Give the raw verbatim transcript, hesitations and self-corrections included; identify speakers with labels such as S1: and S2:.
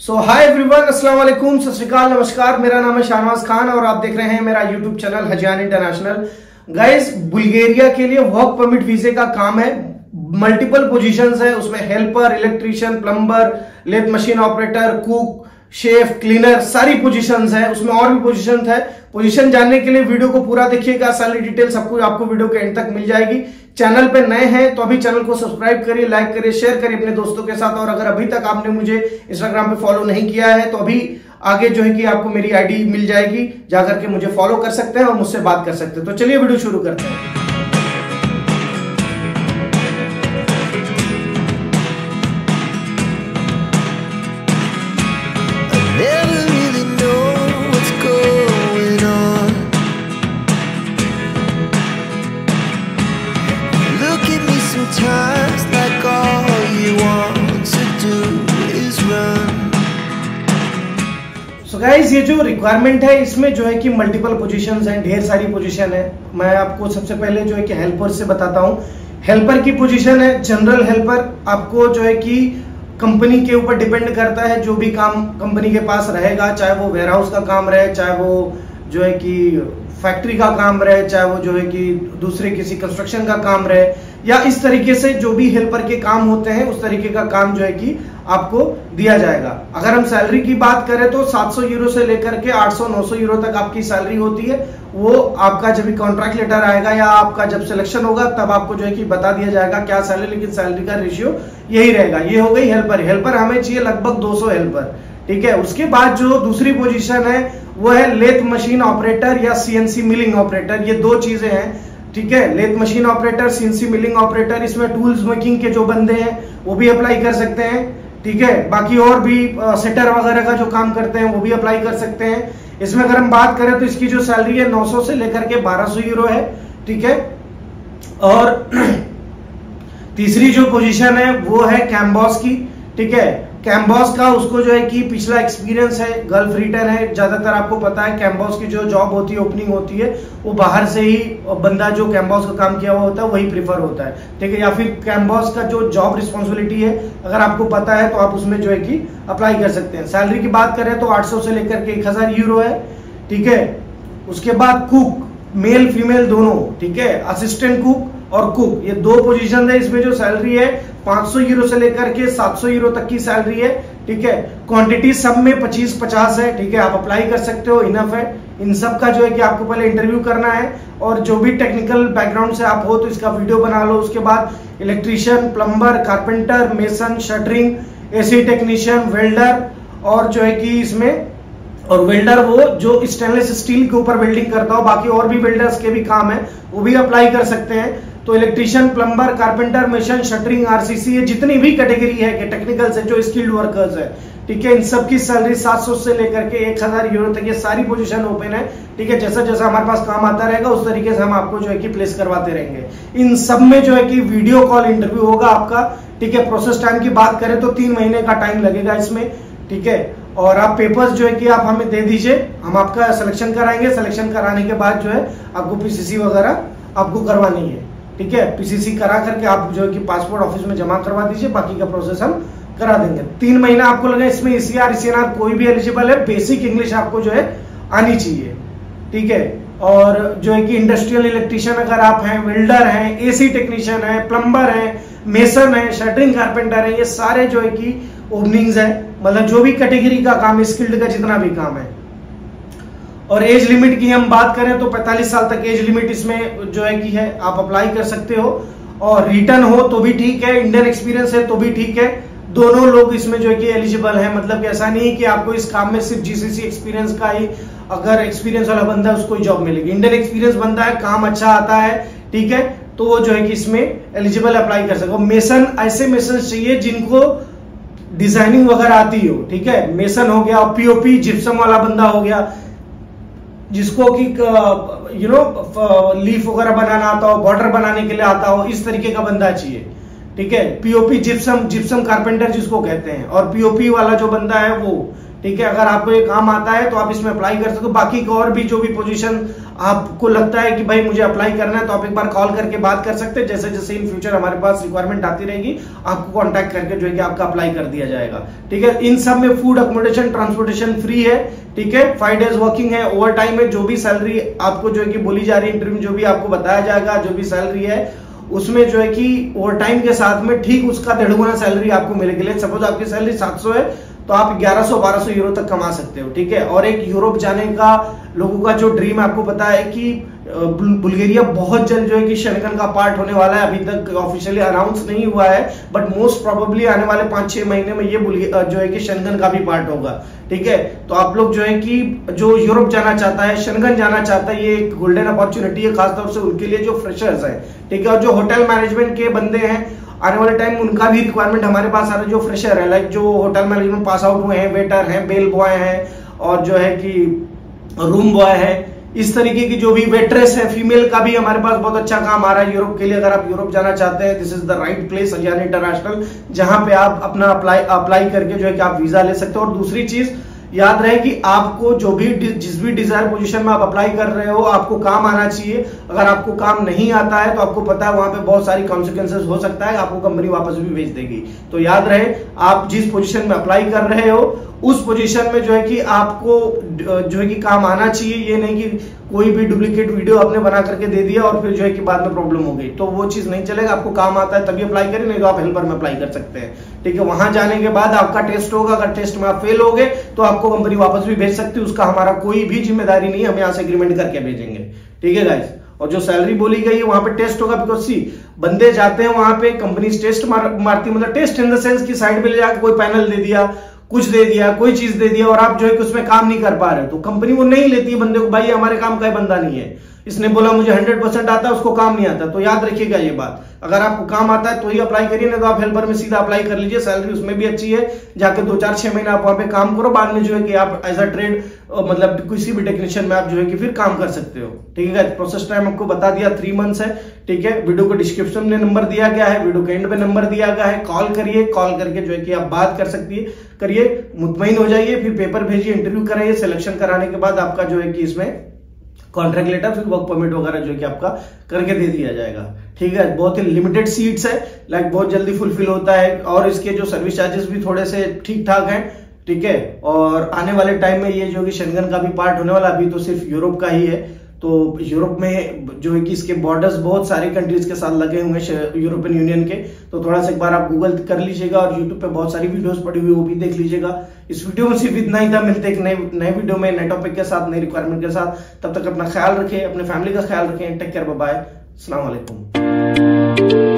S1: सो hi everyone, अस्सलाम वालेकुम, सत श्री अकाल, नमस्कार। मेरा नाम है शाहनवाज खान और आप देख रहे हैं मेरा यूट्यूब चैनल हजियान इंटरनेशनल। गाइस, बुल्गारिया के लिए वर्क परमिट वीजे का काम है। मल्टीपल पोजीशंस है उसमें, helper, electrician, plumber, lathe machine operator, cook, chef, cleaner, सारी पोजीशंस है उसमें। और भी पोजीशंस है। पोजीशन जानने के लिए वीडियो को पूरा देखिएगा, सारी डिटेल सब कुछ आपको वीडियो के एंड तक मिल जाएगी। चैनल पे नए हैं तो अभी चैनल को सब्सक्राइब करिए, लाइक करिए, शेयर करिए अपने दोस्तों के साथ। और अगर अभी तक आपने मुझे इंस्टाग्राम पे फॉलो नहीं किया है तो अभी आगे जो है कि आपको मेरी आईडी मिल जाएगी, जाकर के मुझे फॉलो कर सकते हैं और मुझसे बात कर सकते हैं। तो चलिए वीडियो शुरू करते हैं। सो गाइस, ये जो रिक्वायरमेंट है इसमें जो है कि मल्टीपल पोजीशंस हैं, ढेर सारी पोजीशन है। मैं आपको सबसे पहले जो है कि हेल्पर से बताता हूं। हेल्पर की पोजीशन है जनरल हेल्पर। आपको जो है कि कंपनी के ऊपर डिपेंड करता है, जो भी काम कंपनी के पास रहेगा, चाहे वो वेयर हाउस का काम रहे, चाहे वो जो है कि फैक्ट्री का काम रहे, चाहे वो जो है कि दूसरे किसी कंस्ट्रक्शन का काम रहे, या इस तरीके से जो भी हेल्पर के काम होते हैं उस तरीके का काम जो है कि आपको दिया जाएगा। अगर हम सैलरी की बात करें तो सात सौ यूरो से लेकर के आठ सौ नौ सौ यूरो तक आपकी सैलरी होती है। वो आपका जब भी कॉन्ट्रैक्ट लेटर आएगा या आपका जब सिलेक्शन होगा तब आपको जो है कि बता दिया जाएगा क्या सैलरी, लेकिन सैलरी का रेशियो यही रहेगा। ये हो गई हेल्पर। हेल्पर हमें चाहिए लगभग दो सौ हेल्पर, ठीक है। उसके बाद जो दूसरी पोजीशन है वो है लेथ मशीन ऑपरेटर या सीएनसी मिलिंग ऑपरेटर। ये दो चीजें हैं, ठीक है। Lathe machine operator, CNC milling operator, इसमें टूल्स मेकिंग के जो बंदे हैं वो भी अप्लाई कर सकते हैं, ठीक है। बाकी और भी सेटर वगैरह का जो काम करते हैं वो भी अप्लाई कर सकते हैं। इसमें अगर हम बात करें तो इसकी जो सैलरी है नौ सौ से लेकर के बारह सौ यूरो है, ठीक है। और तीसरी जो पोजीशन है वो है कैम्बॉस की, ठीक है। कैम्बॉस का उसको जो है कि पिछला एक्सपीरियंस है, गल्फ रिटर्न है। ज्यादातर आपको पता है कैम्बॉस की जो जॉब होती है, ओपनिंग होती है, वो बाहर से ही बंदा जो कैम्बॉस का काम किया हुआ होता है वही प्रीफर होता है, ठीक है। या फिर कैम्बॉस का जो जॉब रिस्पॉन्सिबिलिटी है अगर आपको पता है तो आप उसमें जो है कि अप्लाई कर सकते हैं। सैलरी की बात करें तो आठ सौ से लेकर के एक हजार यूरो है, ठीक है। उसके बाद कुक, मेल फीमेल दोनों, ठीक है। असिस्टेंट कुक और कुक, ये दो पोजीशन है। इसमें जो सैलरी है पांच सौ यूरो से लेकर के सात सौ यूरो तक की सैलरी है, ठीक है। क्वांटिटी सब में पच्चीस पचास है, ठीक है। आप अप्लाई कर सकते हो, इनफ है। इन सब का जो है कि आपको पहले इंटरव्यू करना है और जो भी टेक्निकल बैकग्राउंड से आप हो तो इसका वीडियो बना लो। उसके बाद electrician, plumber, carpenter, mason, shuttering, AC technician, welder, और जो है कि इसमें और वेल्डर वो जो स्टेनलेस स्टील के ऊपर वेल्डिंग करता हो। बाकी और भी वेल्डर्स के भी काम है, वो भी अप्लाई कर सकते हैं। तो electrician, plumber, carpenter, mason, shuttering, RCC, ये जितनी भी कैटेगरी है कि टेक्निकल से जो स्किल्ड वर्कर्स है, ठीक है, इन सब की सैलरी सात सौ से लेकर के एक हजार यूरो तक ये सारी पोजीशन ओपन है, ठीक है। जैसा जैसा हमारे पास काम आता रहेगा उस तरीके से हम आपको जो है कि प्लेस करवाते रहेंगे। इन सब में जो है कि वीडियो कॉल इंटरव्यू होगा आपका, ठीक है। प्रोसेस टाइम की बात करें तो तीन महीने का टाइम लगेगा इसमें, ठीक है। और आप पेपर्स जो है कि आप हमें दे दीजिए, हम आपका सिलेक्शन कराएंगे। सिलेक्शन कराने के बाद जो है आपको पीसीसी वगैरह आपको करवानी है, ठीक है। पीसीसी करा करके आप जो है कि पासपोर्ट ऑफिस में जमा करवा दीजिए, बाकी का प्रोसेस हम करा देंगे। तीन महीना आपको लगे इसमें। ईसीआर, ईसीएनआर कोई भी एलिजिबल है। बेसिक इंग्लिश आपको जो है आनी चाहिए, ठीक है। और जो है कि इंडस्ट्रियल इलेक्ट्रीशियन अगर आप हैं, वेल्डर हैं, एसी टेक्नीशियन है, प्लम्बर है, मेसन है, शटरिंग कारपेंटर है, ये सारे जो है कि ओपनिंग्स है। मतलब जो भी कैटेगरी का काम है, स्किल्ड का जितना भी काम है। और एज लिमिट की हम बात करें तो पैंतालीस साल तक एज लिमिट इसमें जो है कि है, आप अप्लाई कर सकते हो। और रिटर्न हो तो भी ठीक है, इंडियन एक्सपीरियंस है तो भी ठीक है। दोनों लोग इसमें जो है कि एलिजिबल है। मतलब कि ऐसा नहीं है कि आपको इस काम में सिर्फ जीसीसी एक्सपीरियंस का ही, अगर एक्सपीरियंस वाला बंदा है उसको ही जॉब मिलेगी। इंडियन एक्सपीरियंस बंदा है, काम अच्छा आता है, ठीक है, तो वो जो है कि इसमें एलिजिबल अप्लाई कर सकते हो। मेसन, ऐसे मेसन चाहिए जिनको डिजाइनिंग वगैरह आती हो, ठीक है। मेसन हो गया, पीओपी जिप्सम वाला बंदा हो गया, जिसको कि यू नो लीफ वगैरह बनाना आता हो, बॉर्डर बनाने के लिए आता हो, इस तरीके का बंदा चाहिए, ठीक है। पीओपी जिप्सम, जिप्सम कारपेंटर जिसको कहते हैं, और पीओपी वाला जो बंदा है वो, ठीक है। अगर आपको ये काम आता है तो आप इसमें अप्लाई कर सकते हो। बाकी और भी जो भी पोजीशन आपको लगता है कि भाई मुझे अप्लाई करना है तो आप एक बार कॉल करके बात कर सकते हैं। जैसे जैसे इन फ्यूचर हमारे पास रिक्वायरमेंट आती रहेगी आपको कांटेक्ट करके जो है कि आपका अप्लाई कर दिया जाएगा, ठीक है। इन सब में फूड, अकोमोडेशन, ट्रांसपोर्टेशन फ्री है, ठीक है। फाइव डेज वर्किंग है, ओवर टाइम है। जो भी सैलरी आपको जो है कि बोली जा रही है इंटरव्यू में, जो भी आपको बताया जाएगा, जो भी सैलरी है उसमें जो है कि ओवर टाइम के साथ में ठीक उसका डेढ़ गुना सैलरी आपको मिलेगी। सपोज आपकी सैलरी सात सौ है तो आप ग्यारह सौ बारह सौ यूरो तक कमा सकते हो, ठीक है। और एक यूरोप जाने का लोगों का जो ड्रीम है, आपको पता है कि बुल्गारिया बहुत जल्द जो है कि शेंगन का पार्ट होने वाला है। अभी तक ऑफिशियली अनाउंस नहीं हुआ है, बट मोस्ट प्रोबेबली आने वाले पांच छह महीने में ये जो है कि शेंगन का भी पार्ट होगा, ठीक है। तो आप लोग जो है कि जो यूरोप जाना चाहता है, शेंगन जाना चाहता है, ये एक गोल्डन अपॉर्चुनिटी है खासतौर से उनके लिए जो फ्रेशर्स है, ठीक है। और जो होटल मैनेजमेंट के बंदे हैं आने वाले टाइम उनका भी रिक्वायरमेंट हमारे पास आ रहा है। जो फ्रेशर है, लाइक जो होटल मैनेजमेंट पास आउट हुए हैं, वेटर हैं, बेल बॉय हैं और जो है कि रूम बॉय है, इस तरीके की जो भी वेट्रेस है, फीमेल का भी हमारे पास बहुत अच्छा काम आ रहा है यूरोप के लिए। अगर आप यूरोप जाना चाहते हैं, this is the right place Azaan international, जहां पे आप अपना अप्लाई अप्लाई करके जो है कि आप वीजा ले सकते हो। और दूसरी चीज याद रहे कि आपको जो भी जिस भी डिजायर पोजीशन में आप अप्लाई कर रहे हो आपको काम आना चाहिए। अगर आपको काम नहीं आता है तो आपको पता है वहां पे बहुत सारी कॉन्सिक्वेंसेस हो सकता है, आपको कंपनी वापस भी भेज देगी। तो याद रहे आप जिस पोजीशन में अप्लाई कर रहे हो उस पोजीशन में जो है कि आपको जो है कि काम आना चाहिए। ये नहीं कि कोई भी डुप्लीकेट वीडियो आपने बना करके दे दिया और फिर जो है कि बाद में प्रॉब्लम हो गई, तो वो चीज नहीं चलेगा। आपको काम आता है तभी अप्लाई करें, नहीं तो आप हेल्पर में अप्लाई कर सकते हैं, ठीक है। वहां जाने के बाद आपका टेस्ट होगा, अगर टेस्ट में आप फेल हो गए तो आपको कंपनी वापस भी भेज सकती है, उसका हमारा कोई भी जिम्मेदारी नहीं है, हम यहाँ से एग्रीमेंट करके भेजेंगे, ठीक है गाइस। और जो सैलरी बोली गई है वहां पे टेस्ट होगा, बिकॉज सी बंदे जाते हैं वहां पे, कंपनी टेस्ट मार, मारती मतलब टेस्ट इन द सेंस की साइड पे ले जाकर कोई पैनल दे दिया, कुछ दे दिया, कोई चीज दे दिया और आप जो है कि उसमें काम नहीं कर पा रहे हो तो कंपनी वो नहीं लेती है बंदे को, भाई हमारे काम का बंदा नहीं है, इसने बोला मुझे हंड्रेड परसेंट आता है, उसको काम नहीं आता। तो याद रखिएगा ये बात, अगर आपको काम आता है तो ही अप्लाई करिए, नहीं तो आप हेल्पर में सीधा अप्लाई कर लीजिए। सैलरी उसमें भी अच्छी है, जाके दो चार छह महीने आप वहां पे काम करो, बाद में जो है कि आप एज अ ट्रेड मतलब किसी भी टेक्नीशियन में आप जो है कि फिर काम कर सकते हो, ठीक है। प्रोसेस टाइम आपको बता दिया थ्री मंथ्स है, ठीक है। वीडियो को डिस्क्रिप्शन में नंबर दिया गया है, वीडियो के एंड पे नंबर दिया गया है, कॉल करिए, कॉल करके जो है कि आप बात कर सकती है करिए, मुतमईन हो जाइए, फिर पेपर भेजिए, इंटरव्यू कराइए, सिलेक्शन कराने के बाद आपका जो है कि इसमें कॉन्ट्रैक्ट लेटर फिर वर्क परमिट वगैरह जो कि आपका करके दे दिया जाएगा, ठीक है। बहुत ही लिमिटेड सीट्स है, लाइक बहुत जल्दी फुलफिल होता है और इसके जो सर्विस चार्जेस भी थोड़े से ठीक ठाक हैं, ठीक है। और आने वाले टाइम में ये जो कि शेंगन का भी पार्ट होने वाला, अभी तो सिर्फ यूरोप का ही है, तो यूरोप में जो है कि इसके बॉर्डर्स बहुत सारे कंट्रीज के साथ लगे हुए हैं यूरोपियन यूनियन के, तो थोड़ा सा एक बार आप गूगल कर लीजिएगा और यूट्यूब पे बहुत सारी वीडियोस पड़ी हुई वो भी देख लीजिएगा। इस वीडियो में सिर्फ इतना ही था, मिलते एक नए नए वीडियो में नए टॉपिक के साथ, नई रिक्वायरमेंट के साथ। तब तक अपना ख्याल रखें, अपने फैमिली का ख्याल रखें, टेक केयर, बाय बाय, अस्सलाम वालेकुम।